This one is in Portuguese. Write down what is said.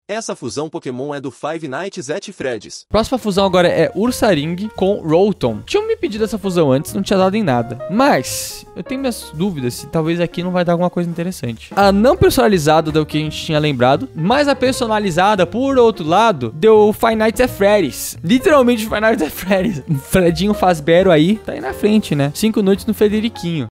Essa fusão Pokémon é do Five Nights at Freddy's. Próxima fusão agora é Ursaring com Rotom. Tinham me pedido essa fusão antes, não tinha dado em nada. Mas eu tenho minhas dúvidas se talvez aqui não vai dar alguma coisa interessante. A não personalizada deu o que a gente tinha lembrado, mas a personalizada, por outro lado, deu Five Nights at Freddy's. Literalmente Five Nights at Freddy's. Fredinho Fazbear aí, tá aí na frente, né? 5 noites no Frederiquinho.